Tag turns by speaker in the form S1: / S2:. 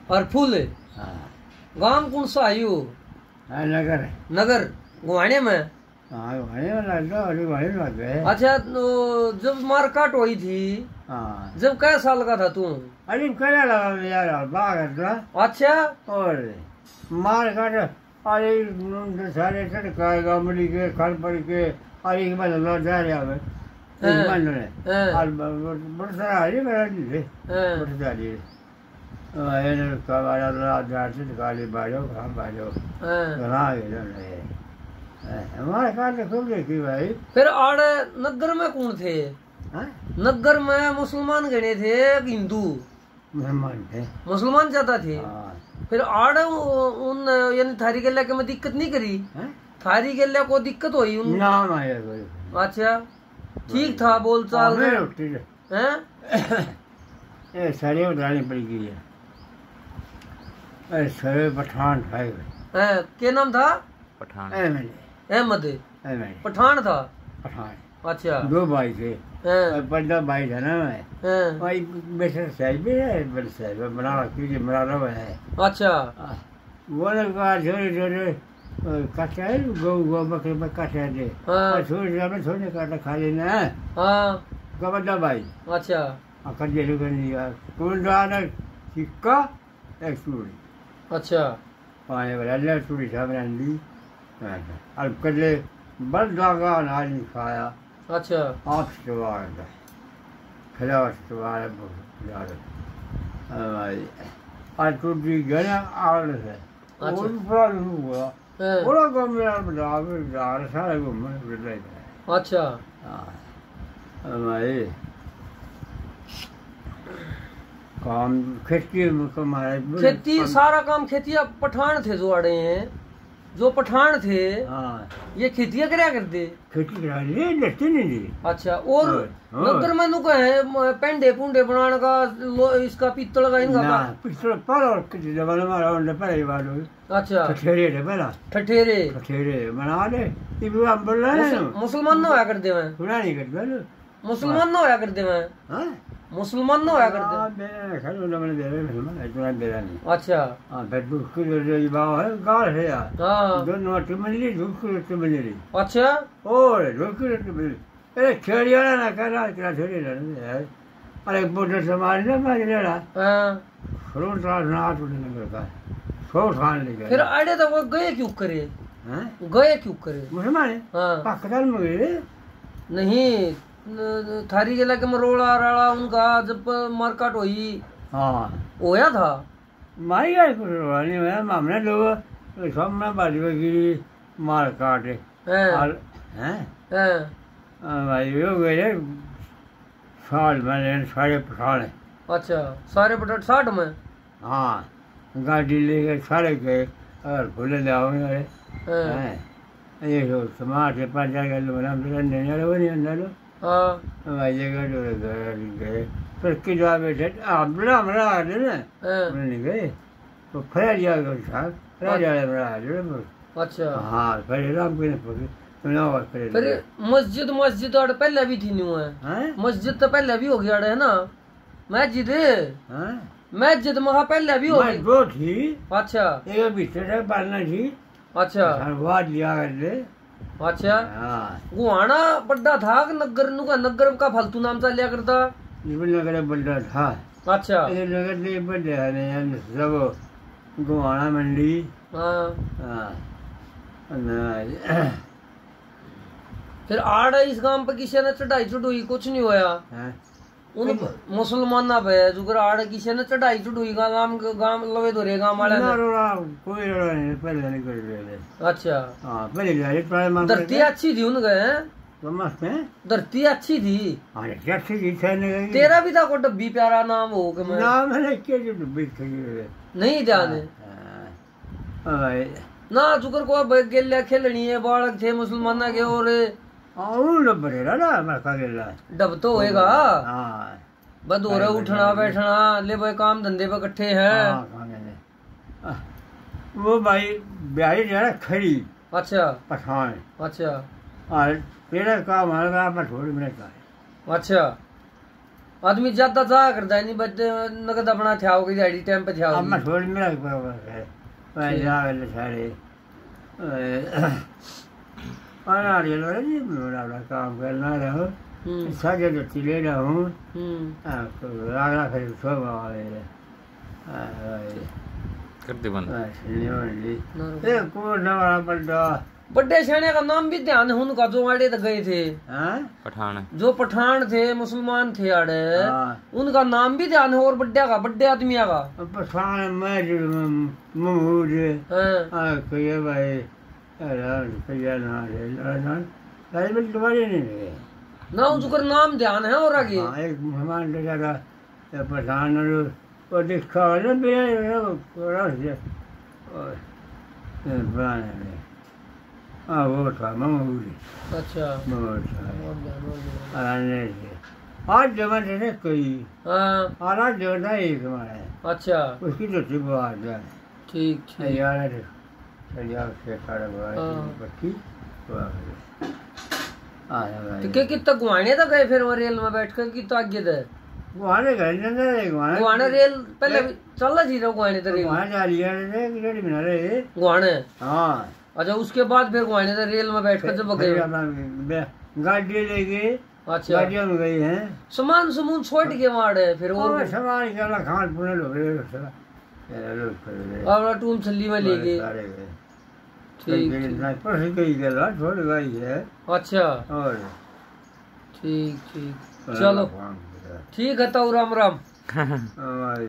S1: और फूल।
S2: हाँ।
S1: गांव कौन सा आयु?
S2: नगर।
S1: नगर गुवाने में।
S2: हाँ गुवाने में लग गए।
S1: अच्छा तो जब मारकाट हुई थी,
S2: हाँ
S1: जब कै साल का था तू?
S2: अरे क्या लगा यार बाहर था।
S1: अच्छा
S2: और मारकाट अरे सारे टटका गमली के खल पड़ के अरे के बाद लौट जा रहा है इस मन में और बड़ा सारा हरी मेरा नहीं थे बड़ा सारी ये कबाड़ा रात रात से काली बाजो कहाँ बाजो कहाँ गए नहीं हमारे काट खूब देखी भाई।
S1: फिर आड़े नगर में कौन थे? नगर में मुसलमान गणे थे हिंदू?
S2: मुसलमान थे। मुसलमान
S1: ज्यादा थे। फिर आड़े उन यानी थारी गल्ला के में दिक्कत नहीं करी? थारी गल्ला को दिक्कत हुई उन?
S2: नाम आया कोई।
S1: अच्छा ठीक था बोलचाल
S2: हैं? ये सारी उड़ानी पड़ गई है। अरे सारे पठान था।
S1: क्या नाम था?
S2: पठान।
S1: अहमद पठान था।
S2: पठान।
S1: अच्छा
S2: दो भाई थे। बड़ा भाई था ना मैं भाई बेटा साहब भी है बड़े साहब बना रखी बना रहा है।
S1: अच्छा
S2: वो लोग छोटे छोटे काटे है गौ गौ बकरे में काटे थे छोटे छोटे काटा खा लेना है। का बड़ा भाई।
S1: अच्छा
S2: कर दिया कौन डाला सिक्का एक चूड़ी।
S1: अच्छा
S2: पानी वाला चूड़ी साहब ने ली और कले बड़ दागा अनाज नहीं खाया।
S1: अच्छा
S2: आप खिला आज टूटी गया आड़ से हुआ बड़ा कम मेरा सारा घूमने।
S1: अच्छा
S2: भाई काम खेती कमाए
S1: खेती सारा काम खेती पठान थे जो आड़े हैं जो पठान थे।
S2: हाँ
S1: ये खेतियां क्या करते? खेती
S2: करा लेते नहीं।
S1: अच्छा और नगर में नुका है पेंडे पुंडे बनाने का इसका पित्तल का इनका
S2: पित्तल पर और जमाना मारा उन्हें पहले बात हुई।
S1: अच्छा
S2: ठठेरे थे पहला ठठेरे बना ले ये भी हम बोल रहे हैं
S1: मुसलमान ना होया करते हैं
S2: सुना नहीं करते
S1: मुसलमान ना होया करते हैं मुसलमान ना होया करते
S2: नहीं।
S1: अच्छा
S2: फिर गाल है यार दोनों टमली टमली।
S1: अच्छा
S2: और टमली अरे खेड़ी वाला ना कर रहा इतना छोड़ी यार अरे बोटर समाज ना मार रहा फ्रूट नाच उठने का सौ खान लेकर।
S1: फिर आड़े तो वो गए क्यों करे?
S2: मुसलमान पाकिस्तान में गए नहीं
S1: थारी जिला के मरोड़ा राड़ा उनका जब मारकाट हुई।
S2: हाँ
S1: होया था
S2: मारी गए कुछ नहीं हुआ मामला लोग सब में बाजी गिरी मारकाट भाई हो गए साल में सारे पठान।
S1: अच्छा सारे पठान 60 में।
S2: हाँ गाड़ी लेके सारे गए और भूले जाओ ये समाज से 5 किलो बना
S1: हाँ
S2: गए फिर कि जवाब बैठे बड़ा बड़ा नहीं गए तो फैल जाएगा।
S1: अच्छा
S2: हाँ फिर राम
S1: फिर मस्जिद और पहले भी थी न्यू है मस्जिद तो पहले भी हो गया है ना मस्जिद मस्जिद महा पहले भी हो गई
S2: वो थी। अच्छा एक बिस्तर पालना थी। अच्छा वाद लिया करते।
S1: अच्छा गुहाना बड़ा था नगर का फालतू नाम सा लिया करता
S2: नगर बड़ा था।
S1: अच्छा
S2: नगर नहीं बड़े सब गुहाना मंडी।
S1: फिर आड़ इस गांव पे किसी ने चढ़ाई चढ़ुई कुछ नहीं होया उन मुसलमान पे जुगर आड़ किसी ने चढ़ाई चढ़ुई गांव लवे धोरे गांव वाले
S2: कोई नहीं पहले नहीं कर रहे।
S1: अच्छा
S2: हाँ पहले
S1: धरती अच्छी थी उनके धरती अच्छी थी।
S2: अच्छी थी
S1: तेरा भी था को डब्बी प्यारा नाम हो के
S2: नाम डब्बी
S1: नहीं ध्यान ना जुगर को गेलिया खेलनी है बालक थे मुसलमान के और डब तो होएगा बद हो रहा उठना बैठना ले भाई काम धंधे पे इकट्ठे हैं।
S2: वो भाई ब्याही जरा खड़ी।
S1: अच्छा
S2: पठान। अच्छा
S1: और
S2: तेरा काम हमारा थोड़ी मिनट का।
S1: अच्छा आदमी ज्यादा जा करता नहीं बच्चे नगद अपना थे आओगे दिहाड़ी टाइम पे थे आओगे
S2: अब मैं थोड़ी मिला है मैं जा वाले सारे आना रे लो जी मेरा काम करना रहो साजे तो चिले रहा हूँ तो रागा फिर सो वाले
S3: करते बंद
S2: ये को नवा बड़ा
S1: बड़े शाने का नाम भी ध्यान है उनका जो आड़े तक गए थे
S3: पठान
S1: जो पठान थे मुसलमान थे आड़े उनका नाम भी ध्यान है और बड्डे का बड्डे आदमी का
S2: पठान महमूद कहिए भाई कहिए ना बिल तुम्हारे नहीं
S1: ना उसका नाम ध्यान है और आगे
S2: एक मेहमान लेकर पठान और दिखा ना बेरा हाँ वो था महमूद
S1: अच्छा
S2: आज जमाने से कोई आज जमाना एक हमारा
S1: अच्छा
S2: उसकी तो थी बात है
S1: ठीक ठीक
S2: यार चलिए से सारा बच्ची
S1: तो क्या कितना गुआने तक गए फिर वो रेल में बैठ कर कितना आगे थे
S2: गुआने गए
S1: गुआने रेल पहले चल रही थी गुआने तो रेल
S2: गुआने जा लिया रे बना रहे
S1: गुआने
S2: हाँ
S1: अच्छा उसके बाद फिर गुआने तो रेल में बैठ कर जब गए
S2: गाड़ी ले गए
S1: अच्छा
S2: गाड़ियों में गई हैं
S1: सामान समून छोड़ के मारे फिर
S2: और सामान क्या खान पुणे लोग
S1: और टूम छल्ली में ले गए ठीक
S2: छोड़ गई है
S1: अच्छा
S2: और
S1: ठीक ठीक चलो ठीक है तो राम राम